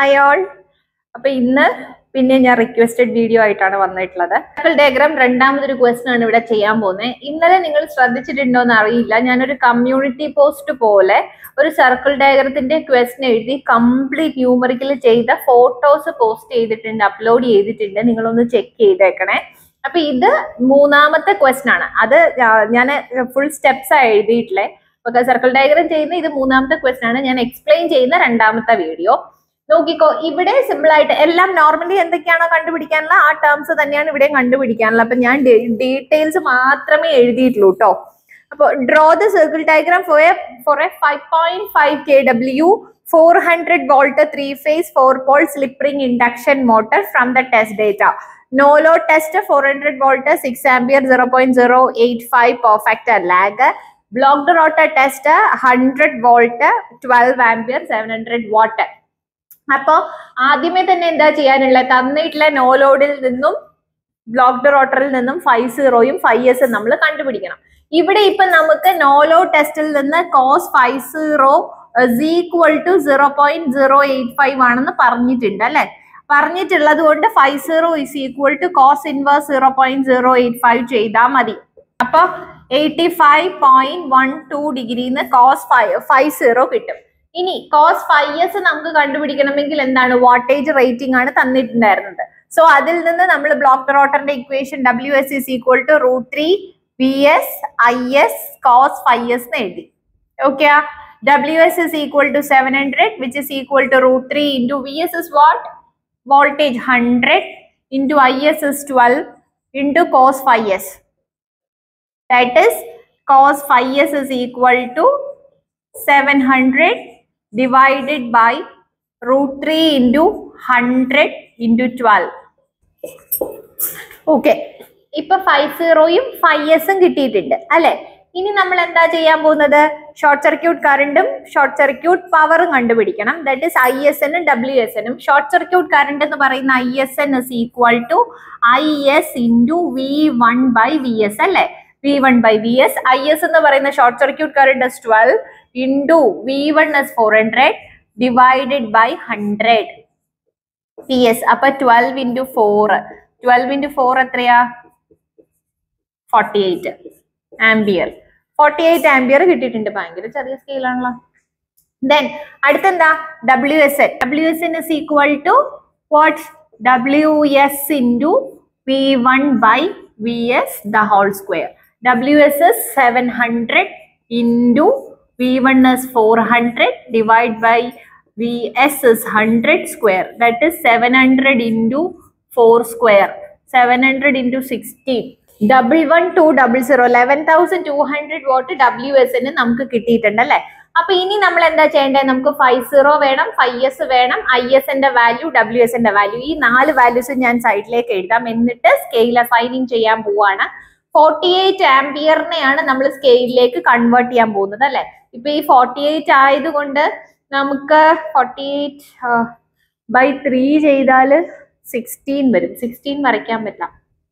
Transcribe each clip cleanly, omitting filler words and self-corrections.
Hi all. അപ്പൊ ഇന്ന് പിന്നെ ഞാൻ റിക്വസ്റ്റഡ് വീഡിയോ ആയിട്ടാണ് വന്നിട്ടുള്ളത്. സർക്കിൾ ഡയഗ്രാം രണ്ടാമതൊരു ക്വസ്റ്റൻ ആണ് ഇവിടെ ചെയ്യാൻ പോകുന്നത്. ഇന്നലെ നിങ്ങൾ ശ്രദ്ധിച്ചിട്ടുണ്ടോ എന്ന് അറിയില്ല, ഞാനൊരു കമ്മ്യൂണിറ്റി പോസ്റ്റ് പോലെ ഒരു സർക്കിൾ ഡയഗ്രത്തിന്റെ ക്വസ്റ്റൻ എഴുതി കംപ്ലീറ്റ് ന്യൂമറിക്കൽ ചെയ്ത ഫോട്ടോസ് പോസ്റ്റ് ചെയ്തിട്ടുണ്ട്, അപ്ലോഡ് ചെയ്തിട്ടുണ്ട്. നിങ്ങളൊന്ന് ചെക്ക് ചെയ്തേക്കണേ. അപ്പൊ ഇത് മൂന്നാമത്തെ ക്വസ്റ്റൻ ആണ്. അത് ഞാൻ ഫുൾ സ്റ്റെപ്സ് ആ എഴുതിയിട്ടില്ലേ. സർക്കിൾ ഡയഗ്രാം ചെയ്യുന്ന ഇത് മൂന്നാമത്തെ ക്വസ്റ്റൻ ആണ്. ഞാൻ എക്സ്പ്ലെയിൻ ചെയ്യുന്ന രണ്ടാമത്തെ വീഡിയോ. നോക്കിക്കോ, ഇവിടെ സിമ്പിൾ ആയിട്ട് എല്ലാം നോർമലി എന്തൊക്കെയാണോ കണ്ടുപിടിക്കാനുള്ള ആ ടേംസ് തന്നെയാണ് ഇവിടെ കണ്ടുപിടിക്കാനുള്ളത്. അപ്പൊ ഞാൻ ഡീറ്റെയിൽസ് മാത്രമേ എഴുതിയിട്ടുള്ളൂ കേട്ടോ. അപ്പൊ draw the circle diagram for a 5.5 kW 400 volt 3-phase 4-pole slip ring induction motor from the test data. No load test 400 volt 6 ampere 0.085 perfect lag. Blocked rotor test 100 volt 12 ampere 700 watt. അപ്പൊ ആദ്യമേ തന്നെ എന്താ ചെയ്യാനുള്ളത്, തന്നിട്ടുള്ള no ലോഡിൽ നിന്നും blocked റോട്ടറിൽ നിന്നും 5.0 5s നമ്മൾ കണ്ടുപിടിക്കണം. ഇവിടെ ഇപ്പൊ നമുക്ക് നോ ലോഡ് ടെസ്റ്റിൽ നിന്ന് cos 5.0 = 0.085 ആണെന്ന് പറഞ്ഞിട്ടുണ്ട് അല്ലെ. പറഞ്ഞിട്ടുള്ളത് കൊണ്ട് 5.0 = cos inverse 0.085 ചെയ്താൽ മതി. അപ്പൊ 85.12 ഡിഗ്രിന്ന് cos 5.0 കിട്ടും. ഇനി cos 5s നമുക്ക് കണ്ടുപിടിക്കണമെങ്കിൽ എന്താണ്, വാട്ടേജ് റേറ്റിംഗ് ആണ് തന്നിട്ടുണ്ടായിരുന്നത്. സോ അതിൽ നിന്ന് നമ്മൾ ബ്ലോക്ക് റോട്ടറിന്റെ equation WS = √3 VS IS cos 5s എന്ന് എഴുതി. Okay, WS = 700 which is equal to √3 into VS is what? Voltage 100 into IS is 12 into cos 5s. That is cos 5s is equal to 700 divided by √3 into 100 into 12. Okay, ഇപ്പൊ 5.0 5s കിട്ടിയിട്ടുണ്ട് അല്ലെ. ഇനി നമ്മൾ എന്താ ചെയ്യാൻ പോകുന്നത്, ഷോർട്ട് സർക്യൂട്ട് കറണ്ടും short circuit പവറും കണ്ടുപിടിക്കണം. ദാറ്റ് ഈസ് ISN ഉം WSN ഉം. ഷോർട്ട് സർക്യൂട്ട് കറണ്ട് എന്ന് പറയുന്ന ISN is equal to IS into V1 by VS അല്ലെ. V1 by VS. IS എന്ന് പറയുന്ന short circuit current is 12 into V1 is 400 divided by 100 PS. അപ്പൊ 12 into 4 എത്രയാ, 48 ampere. 48 ampere കിട്ടിയിട്ടുണ്ട്. ഭയങ്കര ചെറിയ സ്കെയിൽ ആണല്ലോ. ദെൻ അടുത്തെന്താ, WSN is equal to what? WS into V1 by VS the whole square. WS is 700 into V1 is 400 divided by VS is 100 square. That is 700 into 4 square. 700 into 16. 11,200 11,200 watt WSN നമുക്ക് കിട്ടിയിട്ടുണ്ട് അല്ലെ. അപ്പൊ ഇനി നമ്മൾ എന്താ ചെയ്യേണ്ടത്, നമുക്ക് 5.0 വേണം, 5s വേണം, IS ന്റെ വാല്യൂ, WS ന്റെ വാല്യൂ. ഈ 4 വാല്യൂസ് ഞാൻ സൈഡിലേക്ക് എഴുതാം. എന്നിട്ട് സ്കെയിൽ അസൈനിങ് ചെയ്യാൻ പോവാണ്. 48 ആംപിയറിനെയാണ് നമ്മൾ സ്കെയിലിലേക്ക് കൺവേർട്ട് ചെയ്യാൻ പോകുന്നത് അല്ലെ. ഇപ്പൊ ഈ 48 ആയതുകൊണ്ട് നമുക്ക് 48/3 ചെയ്താല് 16 വരും. 16 വരയ്ക്കാൻ പറ്റില്ല.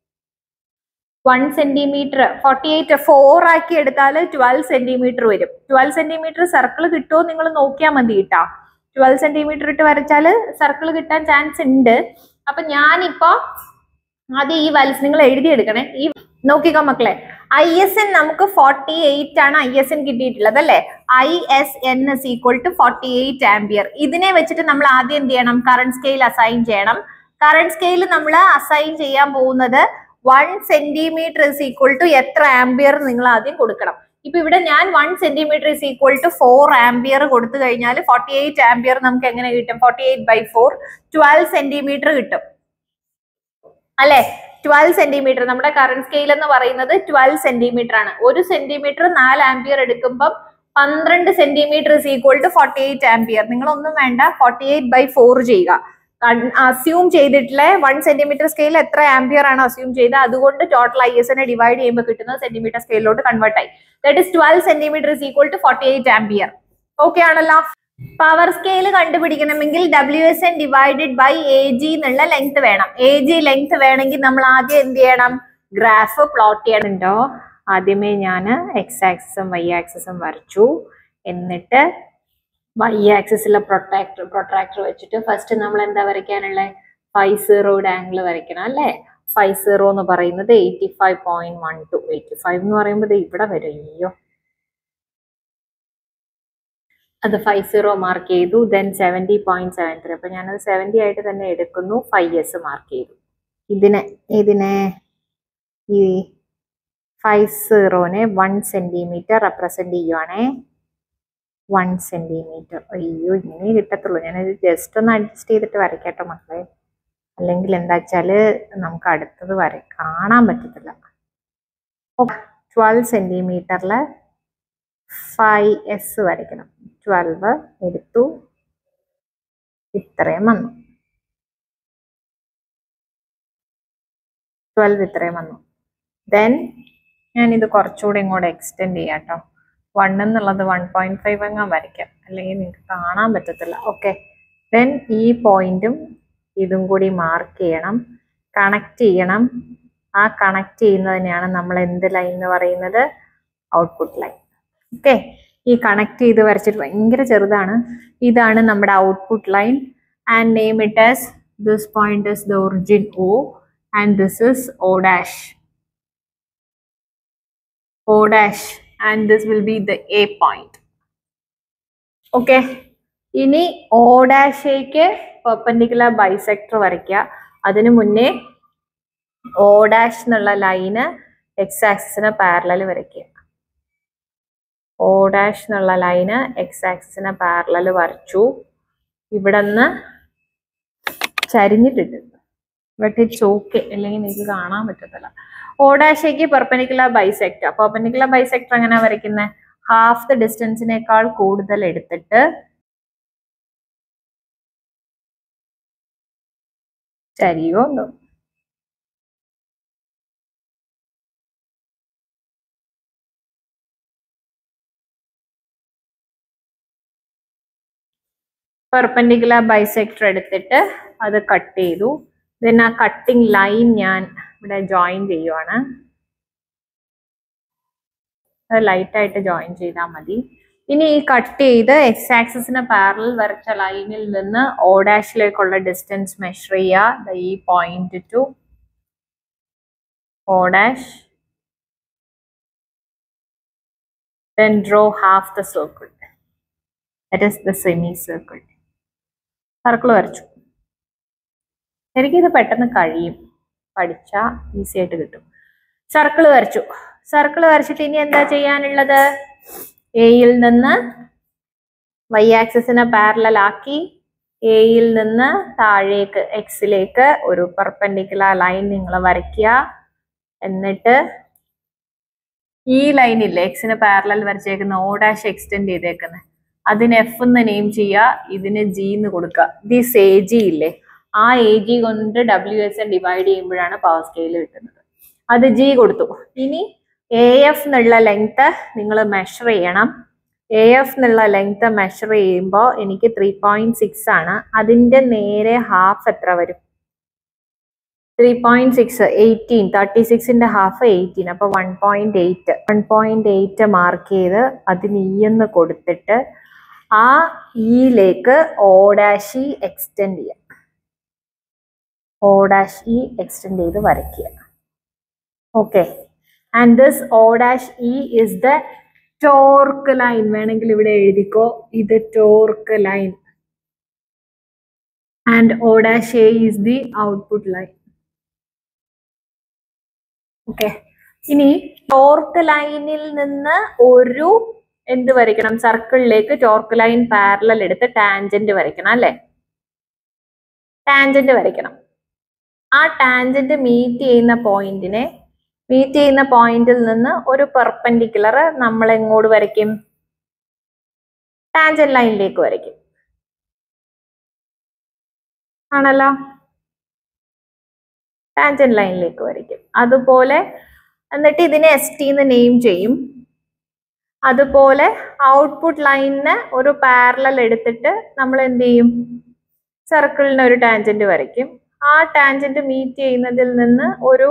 1 സെന്റിമീറ്റർ 48 4 ആക്കി എടുത്താൽ 12 സെന്റിമീറ്റർ വരും. 12 സെന്റിമീറ്റർ സർക്കിൾ കിട്ടുമോ നിങ്ങൾ നോക്കിയാൽ മതി കേട്ടാ. 12 സെന്റിമീറ്റർ ഇട്ട് വരച്ചാൽ സർക്കിൾ കിട്ടാൻ ചാൻസ് ഉണ്ട്. അപ്പൊ ഞാനിപ്പോ ആദ്യം ഈ വാല്യൂസ് നിങ്ങൾ എഴുതിയെടുക്കണേ. ഈ നോക്കിക്കോ മക്കളെ, ISN നമുക്ക് 48 ആണ് ISN കിട്ടിയിട്ടുള്ളത് അല്ലെ. ISN is equal to 48 ampere. ഇതിനെ വെച്ചിട്ട് നമ്മൾ ആദ്യം എന്ത് ചെയ്യണം, കറണ്ട് സ്കെയിൽ അസൈൻ ചെയ്യണം. കറണ്ട് സ്കെയിൽ നമ്മൾ അസൈൻ ചെയ്യാൻ പോകുന്നത് 1 സെന്റിമീറ്റർ is equal to എത്ര ആംപിയർ നിങ്ങൾ ആദ്യം കൊടുക്കണം. ഇപ്പൊ ഇവിടെ ഞാൻ 1 centimetre is equal to 4 ampere കൊടുത്തു കഴിഞ്ഞാൽ 48 ആംപിയർ നമുക്ക് എങ്ങനെ കിട്ടും, 48/4 12 സെന്റിമീറ്റർ കിട്ടും അല്ലെ. 12 സെന്റിമീറ്റർ നമ്മുടെ കറണ്ട് സ്കെയിൽ എന്ന് പറയുന്നത് 12 സെന്റിമീറ്റർ ആണ്. 1 സെന്റിമീറ്റർ 4 ആംപിയർ എടുക്കുമ്പോൾ 12 centimetre is equal to 48 ampere. നിങ്ങളൊന്നും വേണ്ട, 48/4 ചെയ്യുക. അസ്യൂം ചെയ്തിട്ടുള്ള 1 സെന്റിമീറ്റർ സ്കെയിൽ എത്ര ആംപിയർ ആണ് അസ്യൂം ചെയ്ത്, അതുകൊണ്ട് ടോട്ടൽ ISനെ ഡിവൈഡ് ചെയ്യുമ്പോൾ കിട്ടുന്നത് സെന്റിമീറ്റർ സ്കെയിലോട്ട് കൺവേർട്ട് ആയി. That is 12 centimetre is equal to 48 ampere. Okay ആണല്ലോ. പവർ സ്കെയിൽ കണ്ടുപിടിക്കണമെങ്കിൽ WSN ഡിവൈഡഡ് ബൈ AG എന്നുള്ള ലെങ്ത് വേണം. AG ലെങ്ത് വേണമെങ്കിൽ നമ്മൾ ആദ്യം എന്ത് ചെയ്യണം, ഗ്രാഫ് പ്ലോട്ട് ചെയ്യണുണ്ടോ. ആദ്യമേ ഞാൻ X ആക്സിസും Y ആക്സിസും വരച്ചു. എന്നിട്ട് വൈ ആക്സിസിലെ പ്രൊട്രാക്ടർ വെച്ചിട്ട് ഫസ്റ്റ് നമ്മൾ എന്താ വരയ്ക്കാനുള്ള 5 ആംഗിൾ വരയ്ക്കണം അല്ലേ. 50 എന്ന് പറയുന്നത് 85.12. 85 എന്ന് പറയുമ്പോൾ ഇവിടെ വരും. അയ്യോ, അത് 50 മാർക്ക് ചെയ്തു. ദെൻ 70.73. അപ്പൊ ഞാനത് 70 ആയിട്ട് തന്നെ എടുക്കുന്നു. 5s മാർക്ക് ചെയ്തു. ഇതിനെ ഈ 50നെ 1 സെന്റിമീറ്റർ റെപ്രസെന്റ് ചെയ്യുവാണേ. 1 സെന്റിമീറ്റർ. അയ്യോ, ഇങ്ങനെ കിട്ടത്തുള്ളൂ. ഞാനത് ജസ്റ്റ് ഒന്ന് അഡ്ജസ്റ്റ് ചെയ്തിട്ട് വരയ്ക്കട്ടോ മക്കളെ, അല്ലെങ്കിൽ എന്താ വെച്ചാല് നമുക്ക് അടുത്തത് കാണാൻ പറ്റത്തില്ല. 12 സെന്റിമീറ്ററില് 5s വരയ്ക്കണം. 12 എടുത്തു, ഇത്രയും വന്നു. 12 ഇത്രയും വന്നു. ദെൻ ഞാനിത് കുറച്ചുകൂടെ ഇങ്ങോട്ട് എക്സ്റ്റെൻഡ് ചെയ്യാം കേട്ടോ. 1 എന്നുള്ളത് 1.5 അങ്ങ് വരയ്ക്കാം, അല്ലെങ്കിൽ നിങ്ങൾക്ക് കാണാൻ പറ്റത്തില്ല. ഓക്കെ, ദെൻ ഈ പോയിന്റും ഇതും കൂടി മാർക്ക് ചെയ്യണം, കണക്ട് ചെയ്യണം. ആ കണക്ട് ചെയ്യുന്നതിനെയാണ് നമ്മൾ എന്ത് ലൈൻ എന്ന് പറയുന്നത്? Output line. ഓക്കെ, ഈ കണക്ട് ചെയ്ത് വരച്ചിട്ട് ഭയങ്കര ചെറുതാണ്. ഇതാണ് നമ്മുടെ output line. And name it as this point is the origin O and this is O dash. O dash and this will be the A point. Okay, ഇനി O dash-ക്ക് perpendicular bisector വരയ്ക്കുക. അതിനു മുന്നേ O dash എന്നുള്ള ലൈന് X ആക്സിസിന് parallel വരയ്ക്കുക. O dash എന്നുള്ള ലൈന് എക്സ് ആക്സിസിന് പാരലൽ വരച്ചു. ഇവിടെ നിന്ന് ചരിഞ്ഞിട്ടിട്ട്, ബട്ട് ഇറ്റ്സ് ഓക്കെ, അല്ലെങ്കിൽ നിങ്ങൾക്ക് കാണാൻ പറ്റത്തില്ല. O dash-ക്ക് പെർപെൻഡിക്കുലർ ബൈസെക്ടർ. പെർപെൻഡിക്കുലർ ബൈസെക്ടർ എങ്ങനെ വരയ്ക്കുന്നത്? ഹാഫ് ദ ഡിസ്റ്റൻസിനേക്കാൾ കൂടുതൽ എടുത്തിട്ട് ചരിയോ എന്തോ. പെർപെൻഡിക്കുലർ ബൈസെക്ടർ എടുത്തിട്ട് അത് കട്ട് ചെയ്തു. ദെൻ ആ കട്ടിങ് ലൈൻ ഞാൻ ഇവിടെ ജോയിൻ ചെയ്യുവാണ്. അത് ലൈറ്റായിട്ട് ജോയിൻ ചെയ്താൽ മതി. ഇനി ഈ കട്ട് ചെയ്ത് എക്സ് ആക്സിസിന് പാരലൽ വരച്ച ലൈനിൽ നിന്ന് O dash-ലേക്കുള്ള ഡിസ്റ്റൻസ് മെഷർ ചെയ്യുക. ഈ point to O dash. Then draw half the circle. That is the semicircle. Circle വരച്ചു. എനിക്കിത് പെട്ടെന്ന് കഴിയും, പഠിച്ചാൽ ഈസി ആയിട്ട് കിട്ടും. സർക്കിൾ വരച്ചു. സർക്കിൾ വരച്ചിട്ട് ഇനി എന്താ ചെയ്യാനുള്ളത്? എയിൽ നിന്ന് വൈ ആക്സിസിനെ പാരലൽ ആക്കി എയിൽ നിന്ന് താഴേക്ക് എക്സിലേക്ക് ഒരു പെർപെൻഡിക്കുലർ ലൈൻ നിങ്ങൾ വരയ്ക്കുക. എന്നിട്ട് ഈ ലൈനില്ലേ എക്സിന് പാരലൽ വരച്ചേക്കുന്ന O dash എക്സ്റ്റെൻഡ് ചെയ്തേക്കുന്നത്, അതിന് F എന്ന് നെയിം ചെയ്യുക, ഇതിന് G എന്ന് കൊടുക്കുക. ദിസ് AG ഇല്ലേ, ആ AG കൊണ്ട് WS ഡിവൈഡ് ചെയ്യുമ്പോഴാണ് പവർ സ്കെയിൽ കിട്ടുന്നത്. അത് G കൊടുത്തു. ഇനി AF എന്നുള്ള ലെങ്ത് നിങ്ങൾ മെഷർ ചെയ്യണം. AF എന്നുള്ള ലെങ്ത് മെഷർ ചെയ്യുമ്പോൾ എനിക്ക് 3.6 ആണ്. അതിൻ്റെ നേരെ ഹാഫ് എത്ര വരും? 3.6 18. 36ന്റെ ഹാഫ് 18. അപ്പൊ 1.8 മാർക്ക് ചെയ്ത് അതിന് E എന്ന് കൊടുത്തിട്ട് ആ ഇയിലേക്ക് O dash E എക്സ്റ്റെൻഡ് ചെയ്യാം. O dash E എക്സ്റ്റെൻഡ് ചെയ്ത് വരയ്ക്കുക. Okay, and this O dash E is the torque line. വേണമെങ്കിൽ ഇവിടെ എഴുതിക്കോ, ഇത് ടോർക്ക് ലൈൻ. ആൻഡ് O dash A is the output line. ഓക്കെ, ഇനി ടോർക്ക് ലൈനിൽ നിന്ന് ഒരു എന്ത് വരയ്ക്കണം? സർക്കിളിലേക്ക് ടോർക്ക് ലൈൻ പാരലൽ എടുത്ത് ടാൻജന്റ് വരയ്ക്കണം അല്ലെ? ടാൻജന്റ് വരയ്ക്കണം. ആ ടാൻജന്റ് മീറ്റ് ചെയ്യുന്ന പോയിന്റിൽ നിന്ന് ഒരു പെർപെൻഡിക്കുലർ നമ്മൾ എങ്ങോട്ട് വരയ്ക്കും? ടാൻജന്റ് ലൈനിലേക്ക് വരയ്ക്കും. ആണല്ലോ, ടാൻജന്റ് ലൈനിലേക്ക് വരയ്ക്കും. അതുപോലെ എന്നിട്ട് ഇതിനെ ST എന്ന് നെയിം ചെയ്യും. അതുപോലെ ഔട്ട്പുട്ട് ലൈനിന് ഒരു പാരലൽ എടുത്തിട്ട് നമ്മൾ എന്ത് ചെയ്യും? സർക്കിളിന് ഒരു ടാൻജന്റ് വരയ്ക്കും. ആ ടാൻജന്റ് മീറ്റ് ചെയ്യുന്നതിൽ നിന്ന് ഒരു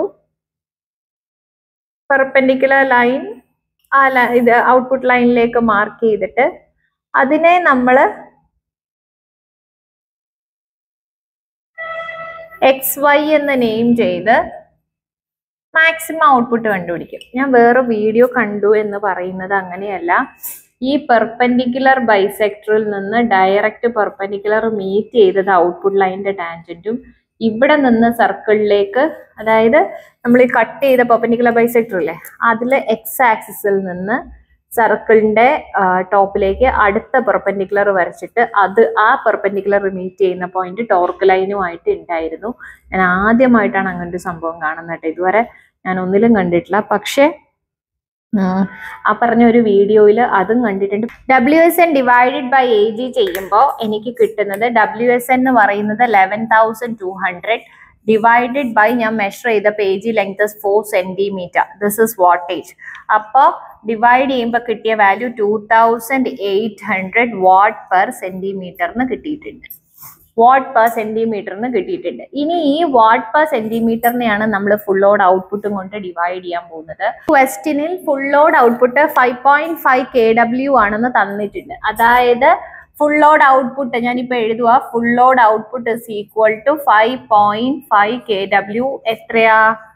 പെർപെൻഡിക്കുലർ ലൈൻ ഇത് ഔട്ട്പുട്ട് ലൈനിലേക്ക് മാർക്ക് ചെയ്തിട്ട് അതിനെ നമ്മൾ XY എന്ന് നെയിം ചെയ്ത് മാക്സിമം ഔട്ട്പുട്ട് കണ്ടുപിടിക്കും. ഞാൻ വേറെ വീഡിയോ കണ്ടു എന്ന് പറയുന്നത് അങ്ങനെയല്ല. ഈ പെർപെൻഡിക്കുലർ ബൈസെക്ടറിൽ നിന്ന് ഡയറക്റ്റ് പെർപെൻഡിക്കുലർ മീറ്റ് ചെയ്തത് ഔട്ട്പുട്ട് ലൈനിന്റെ ടാൻജന്റും ഇവിടെ നിന്ന് സർക്കിളിലേക്ക്, അതായത് നമ്മൾ ഈ കട്ട് ചെയ്ത പെർപെൻഡിക്കുലർ ബൈസെക്ടർ ഇല്ലേ, അതിൽ എക്സ് ആക്സിസിൽ നിന്ന് സർക്കിളിന്റെ ടോപ്പിലേക്ക് അടുത്ത പെർപെൻഡിക്കുലർ വരച്ചിട്ട് ആ പെർപെൻഡിക്കുലർ മീറ്റ് ചെയ്യുന്ന പോയിന്റ് ടോർക്ക് ലൈനുമായിട്ട് ഉണ്ടായിരുന്നു. ഞാൻ ആദ്യമായിട്ടാണ് അങ്ങനൊരു സംഭവം കാണുന്നത് കേട്ടോ. ഇതുവരെ ഞാൻ ഒന്നിലും കണ്ടിട്ടില്ല. പക്ഷെ ആ പറഞ്ഞ ഒരു വീഡിയോയിൽ അതും കണ്ടിട്ടുണ്ട്. WSN ഡിവൈഡഡ് ബൈ AG ചെയ്യുമ്പോൾ എനിക്ക് കിട്ടുന്നത് WSN എന്ന് പറയുന്നത് 11,200 ഡിവൈഡഡ് ബൈ ഞാൻ മെഷർ ചെയ്തപ്പോൾ AG length 4 centimetre. This is wattage. അപ്പോൾ ഡിവൈഡ് ചെയ്യുമ്പോൾ കിട്ടിയ വാല്യൂ 2800 വാട്ട് പെർ സെന്റിമീറ്ററിന് കിട്ടിയിട്ടുണ്ട്. വാട്ട് പെർ സെന്റിമീറ്ററിന് കിട്ടിയിട്ടുണ്ട്. ഇനി ഈ വാട്ട് പെർ സെന്റിമീറ്ററിനെയാണ് നമ്മൾ ഫുൾ ലോഡ് ഔട്ട്പുട്ടും കൊണ്ട് ഡിവൈഡ് ചെയ്യാൻ പോകുന്നത്. ക്വസ്റ്റ്യനിൽ ഫുൾ ലോഡ് ഔട്ട്പുട്ട് 5.5 kW ആണെന്ന് തന്നിട്ടുണ്ട്. അതായത് ഫുൾ ലോഡ് ഔട്ട്പുട്ട് ഞാനിപ്പോൾ എഴുതുക. Full load output is equal to 5.5 kW. എത്രയാ?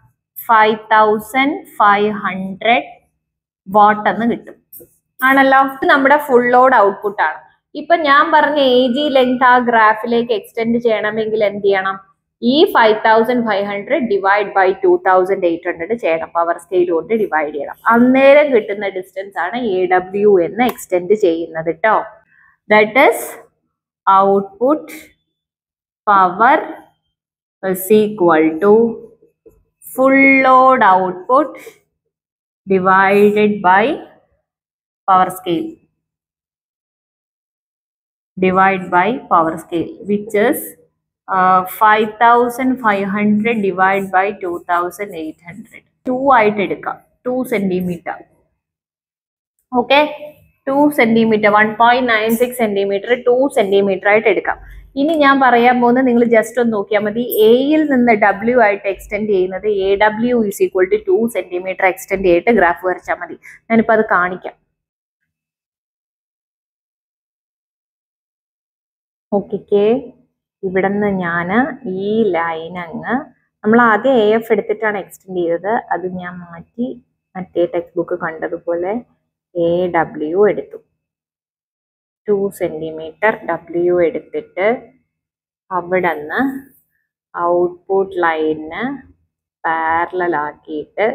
5500 വാട്ട് എന്ന് കിട്ടും. ആണല്ലോ. ഇത് നമ്മുടെ ഫുൾ ലോഡ് ഔട്ട്പുട്ട് ആണ്. ഇപ്പൊ ഞാൻ പറഞ്ഞ AG ലെങ്ത് ആ ഗ്രാഫിലേക്ക് എക്സ്റ്റെൻഡ് ചെയ്യണമെങ്കിൽ എന്ത് ചെയ്യണം? ഈ 5500 ഡിവൈഡ് ബൈ 2800 ചെയ്യണം. പവർ സ്കെയിൽ കൊണ്ട് ഡിവൈഡ് ചെയ്യണം. അന്നേരം കിട്ടുന്ന ഡിസ്റ്റൻസ് ആണ് AW എന്ന് എക്സ്റ്റെൻഡ് ചെയ്യുന്നത് കേട്ടോ. That is output power is equal to full load output divided by power scale which is 5500 divided by 2800. 2 ആയിട്ട് എടുക്കാം. 2 centimetre. Okay, 2 centimetre, 1.96 centimetre 2 centimetre ആയിട്ട് എടുക്കാം. ഇനി ഞാൻ പറയാൻ പോകുന്നത് നിങ്ങൾ ജസ്റ്റ് ഒന്ന് നോക്കിയാൽ മതി. എയിൽ നിന്ന് W ആയിട്ട് എക്സ്റ്റെൻഡ് ചെയ്യുന്നത് AW is equal to 2 centimetre extend ചെയ്തിട്ട് ഗ്രാഫ് വരച്ചാൽ മതി. ഞാനിപ്പോൾ അത് കാണിക്കാം. ഓക്കെ, ഇവിടെ നിന്ന് ഞാൻ ഈ ലൈൻ അങ്ങ് നമ്മൾ ആദ്യം AF എടുത്തിട്ടാണ് എക്സ്റ്റെൻഡ് ചെയ്തത്. അത് ഞാൻ മാറ്റി മറ്റേ ടെക്സ്റ്റ് ബുക്ക് കണ്ടതുപോലെ AW എടുത്തു. 2 സെന്റിമീറ്റർ W എടുത്തിട്ട് അവിടെ നിന്ന് ഔട്ട്പുട്ട് ലൈനിന് പാരലാക്കിയിട്ട്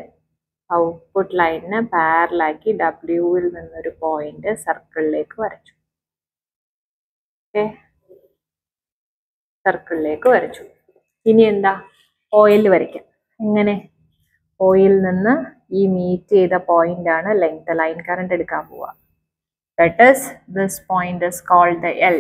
Wയിൽ നിന്നൊരു പോയിന്റ് സർക്കിളിലേക്ക് വരച്ചു. ഓക്കെ, സർക്കിളിലേക്ക് വരച്ചു. ഇനി എന്താ? ഓയിൽ വരയ്ക്കാം. എങ്ങനെ? ഓയിൽ നിന്ന് ഈ മീറ്റ് ചെയ്ത പോയിന്റ് ആണ് ലെങ്ത്. ലൈൻ കറണ്ട് എടുക്കാൻ പോവുക. That is this point is called the L.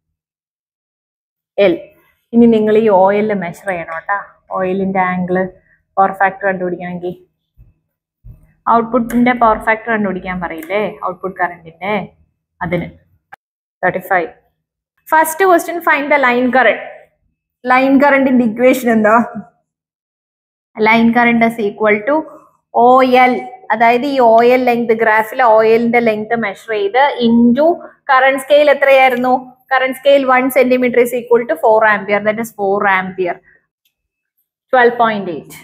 ഇനി നിങ്ങൾ ഈ ഓയിലിൽ മെഷർ ചെയ്യണം കേട്ടോ. ഓയിലിന്റെ ആംഗിള് പവർ ഫാക്ടർ കണ്ടുപിടിക്കണമെങ്കിൽ ഔട്ട്പുട്ടിന്റെ പവർ ഫാക്ടർ കണ്ടുപിടിക്കാൻ പറയില്ലേ, ഔട്ട്പുട്ട് കറണ്ടിന്റെ, അതിന് 35. First question, find the line current. Line കറണ്ടിന്റെ ഇക്വേഷൻ എന്താ? Line current is equal to OL. അതായത് ഈ ഓയിൽ ലെങ്ത്, ഗ്രാഫിലെ ഓയിലിന്റെ ലെങ്ത് മെഷർ ചെയ്ത് ഇൻറ്റു കറണ്ട് സ്കെയിൽ എത്രയായിരുന്നു? Current scale 1 centimetre is equal to 4 ampere. That is 4 ampere. 12.8.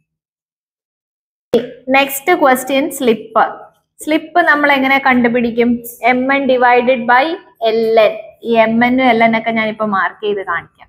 Next question, slip. Slip നമ്മൾ എങ്ങനെ കണ്ടുപിടിക്കും? MN divided by LN. ഈ MN LN ഒക്കെ ഞാനിപ്പോ മാർക്ക് ചെയ്ത് കാണിക്കാം.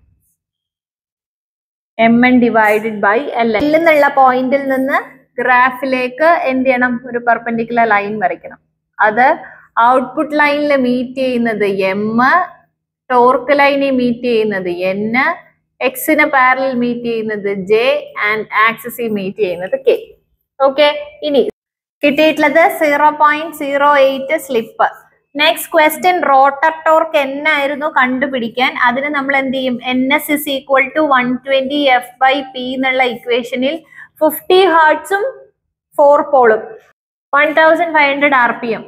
MN divided by LN. എന്നുള്ള പോയിന്റിൽ നിന്ന് ഗ്രാഫിലേക്ക് എന്ത് ചെയ്യണം? ഒരു പെർപെൻഡിക്കുലർ ലൈൻ വരയ്ക്കണം. അത് ഔട്ട്പുട്ട് ലൈനിൽ മീറ്റ് ചെയ്യുന്നത് M, ടോർക്ക് ലൈനിൽ മീറ്റ് ചെയ്യുന്നത് N, എക്സിനെ പാരലൽ മീറ്റ് ചെയ്യുന്നത് J ആൻഡ് ആക്സിസിൽ മീറ്റ് ചെയ്യുന്നത് K. ഓക്കെ, ഇനി കിട്ടിയിട്ടുള്ളത് 0.08 slip. Next question, rotor torque എന്നായിരുന്നു കണ്ടുപിടിക്കാൻ. അതിന് നമ്മൾ എന്ത് ചെയ്യും? NS is equal to 120 F/P എന്നുള്ള ഇക്വേഷനിൽ 50 ഹെർട്സും 4 പോളും 1500 RPM.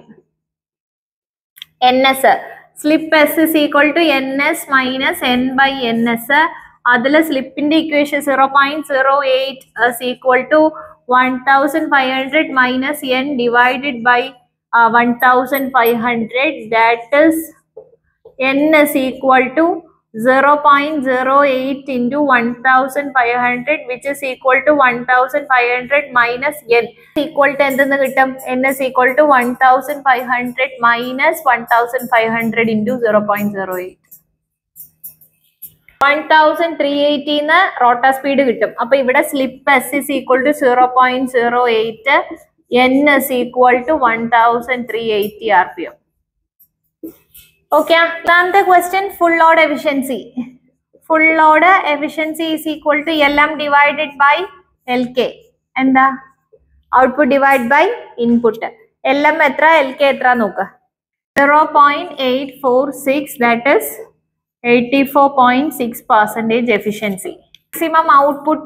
NS slip S is equal to NS minus N by NS. അതില് സ്ലിപ്പിന്റെ equation 0.08 is equal to 1500 minus N divided by 1500. That is n is equal to 0.08 into 1500 which is equal to 1500 minus n equal to എന്തെന്ന് കിട്ടും? n is equal to 1500 minus 1500 into 0.08. 1380 ന്ന് rotor speed കിട്ടും. അപ്പൊ ഇവിടെ slip s is equal to 0.08, n is equal to 1380 rpm. Okay, the question full load efficiency. Full load efficiency is equal to Lm divided by Lk. And the output divided by input. Lm etra, Lk etra noka. 0.846, that is 84.6% efficiency. Maximum output.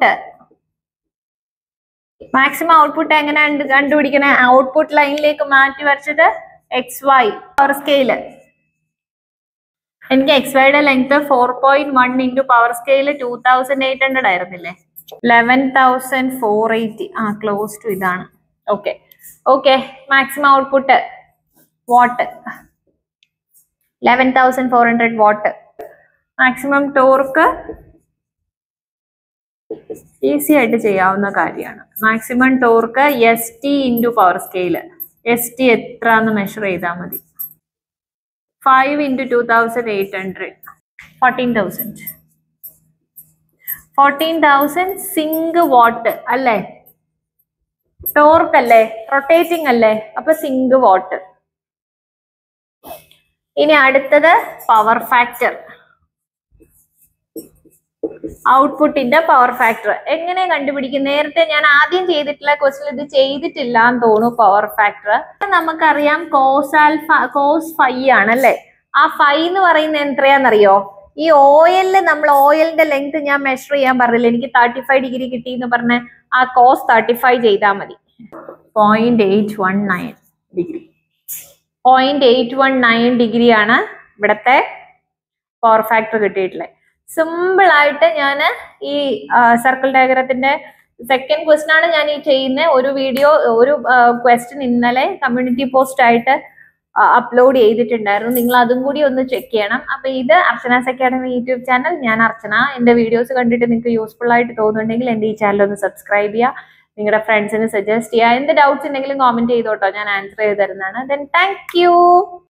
Maximum output എങ്ങനെയാണ് കണ്ടുപിടിക്കുന്നത്? Output ലൈനിലേക്ക് മാറ്റി വരച്ചത് xy power scale. എനിക്ക് xyയുടെ length 4.1 into power scale 2800 ആയിരുന്നില്ലേ? 11480. Close to ഇതാണ്. Okay okay. Maximum output watt 11400 watt. Maximum torque easy ആയിട്ട് ചെയ്യാവുന്ന കാര്യമാണ്. Maximum torque ST into power scale. ST എത്ര എന്ന് മെഷർ ചെയ്താൽ മതി. 5 into 2800, 14,000. 14,000 സിംഗ് വാട്ട് അല്ലേ? ടോർക്ക് അല്ലേ? റൊട്ടേറ്റിംഗ് അല്ലേ? അപ്പൊ സിംഗ് വാട്ട്. ഇനി അടുത്തത് പവർ ഫാക്ടർ. ഔട്ട്പുട്ടിന്റെ പവർ ഫാക്ടർ എങ്ങനെ കണ്ടുപിടിക്കും? നേരത്തെ ഞാൻ ആദ്യം ചെയ്തിട്ടുള്ള ക്വസ്റ്റ്യൻ ഇത് ചെയ്തിട്ടില്ല എന്ന് തോന്നുന്നു. പവർ ഫാക്ടർ നമുക്കറിയാം കോസ് ഫൈ ആണല്ലേ? ആ ഫൈ എന്ന് പറയുന്നത് എത്രയാണെന്നറിയോ? ഈ ഓയിലില് നമ്മൾ ഓയിലിന്റെ ലെങ്ത് ഞാൻ മെഷർ ചെയ്യാൻ പറഞ്ഞില്ല, എനിക്ക് 35 ഡിഗ്രി കിട്ടി എന്ന് പറഞ്ഞ് ആ കോസ് 35 ചെയ്താൽ മതി. 0.819 ഡിഗ്രി. 0.819 ഡിഗ്രിയാണ് ഇവിടത്തെ പവർ ഫാക്ടർ കിട്ടിയിട്ടുള്ളത്. സിമ്പിൾ ആയിട്ട് ഞാൻ ഈ സർക്കിൾ ഡയഗ്രത്തിന്റെ സെക്കൻഡ് ക്വസ്റ്റ്യൻ ആണ് ഞാൻ ഈ ചെയ്യുന്ന ഒരു വീഡിയോ. ഒരു ക്വസ്റ്റ്യൻ ഇന്നലെ കമ്മ്യൂണിറ്റി പോസ്റ്റ് ആയിട്ട് അപ്ലോഡ് ചെയ്തിട്ടുണ്ടായിരുന്നു. നിങ്ങൾ അതും കൂടി ഒന്ന് ചെക്ക് ചെയ്യണം. അപ്പൊ ഇത് അർച്ചനാസ് അക്കാഡമി യൂട്യൂബ് ചാനൽ. ഞാൻ അർച്ചന. എന്റെ വീഡിയോസ് കണ്ടിട്ട് നിങ്ങൾക്ക് യൂസ്ഫുൾ ആയിട്ട് തോന്നുന്നുണ്ടെങ്കിൽ എന്റെ ഈ ചാനൽ ഒന്ന് സബ്സ്ക്രൈബ് ചെയ്യുക. നിങ്ങളുടെ ഫ്രണ്ട്സിന് സജസ്റ്റ് ചെയ്യുക. എന്ത് ഡൗട്ട്സ് ഉണ്ടെങ്കിലും കോമെന്റ് ചെയ്തോട്ടോ, ഞാൻ ആൻസർ ചെയ്ത് തരുന്നതാണ്. Then thank U.